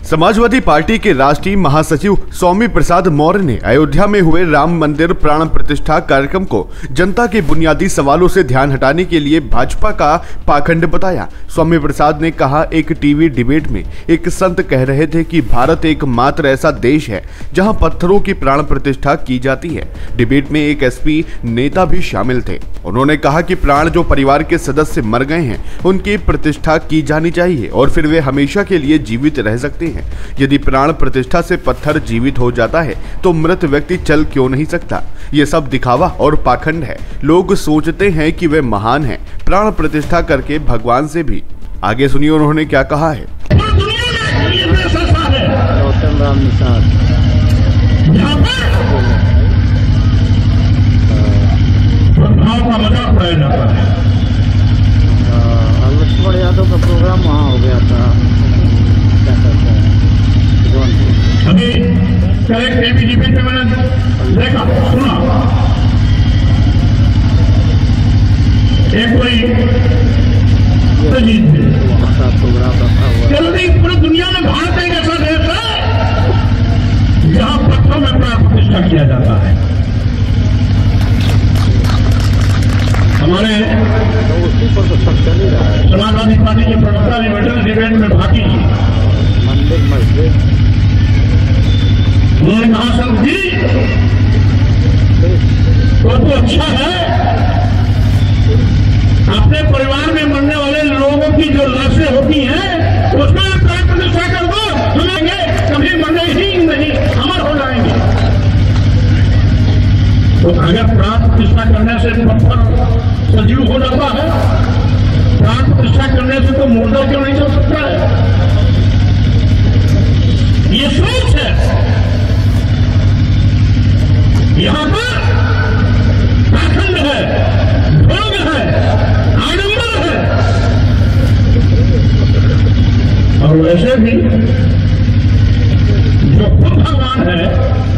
Samajwadi party के राष्ट्रीय महासचिव स्वामी प्रसाद मौर्य ने अयोध्या में हुए राम मंदिर प्राण प्रतिष्ठा कार्यक्रम को जनता के बुनियादी सवालों से ध्यान हटाने के लिए भाजपा का पाखंड बताया। स्वामी प्रसाद ने कहा, एक टीवी डिबेट में एक संत कह रहे थे कि भारत एकमात्र ऐसा देश है जहां पत्थरों की प्राण प्रतिष्ठा की जाती है। डिबेट में एक एसपी नेता भी शामिल थे। उन्होंने कहा कि प्राण जो परिवार के सदस्य मर गए हैं उनकी प्रतिष्ठा की जानी चाहिए और फिर वे हमेशा के लिए जीवित रह सकते हैं। यदि प्राण प्रतिष्ठा से पत्थर जीवित हो जाता है तो मृत व्यक्ति चल क्यों नहीं सकता? ये सब दिखावा और पाखंड है। लोग सोचते हैं कि वे महान हैं प्राण प्रतिष्ठा करके भगवान से भी। आगे सुनिए उन्होंने क्या कहा है। लक्ष्मण यादव का प्रोग्राम वहाँ हो गया था। अभी टीवी पे मैंने देखा सुना, एक कोई पूरी दुनिया में भारत एक ऐसा देश है जहां पत्थरों में प्राण प्रतिष्ठा किया जाता है। हमारे समाजवादी पार्टी के प्रवक्ता ने मेडल डिबेट में भागी। उन्होंने कहा, संत जी तो अच्छा है, अपने परिवार में मरने वाले लोगों की जो लाशें होती हैं उसमें प्राण प्रतिष्ठा कर दो, सुनेंगे कभी मरने ही नहीं, अमर हो जाएंगे। तो अगर प्राण प्रतिष्ठा करने से पत्थर सजीव हो जाता है, प्राण प्रतिष्ठा करने से तो मुर्दा क्यों नहीं चल सकता है? ये सोच है। यहाँ पर पाखंड है, ढोंग है, आडंबर है। और वैसे भी जो खुद भगवान है,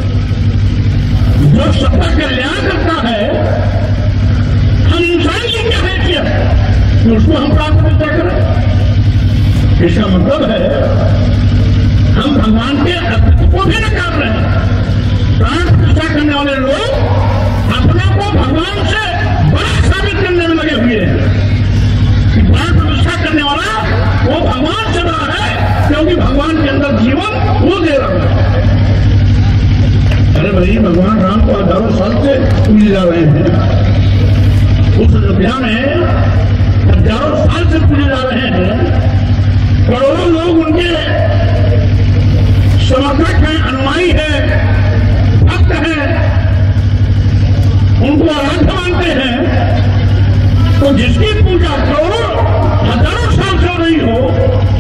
जो सबका कल्याण करता है, हम इंसान की क्या हैसियत कि उसको हम प्राण प्रतिष्ठा करें? इसका मतलब है हम भगवान के अस्तित्व को भी नकार रहे हैं। प्राण प्रतिष्ठा करने वाले लोग अपने को भगवान से बड़ा साबित करने में लगे हुए हैं कि प्राण प्रतिष्ठा करने वाला वो भगवान से बड़ा है, क्योंकि भगवान के अंदर जीवन वो दे रहा है। अरे भाई, भगवान राम को हजारों साल से पूजे जा रहे हैं। उस अयोध्या में हजारों साल से पूजे जा रहे हैं। करोड़ों लोग उनके समर्थक हैं, अनुयायी है, भक्त हैं, उनको आराध्य मानते हैं। तो जिसकी पूजा करोड़ों हजारों साल से हो रही हो,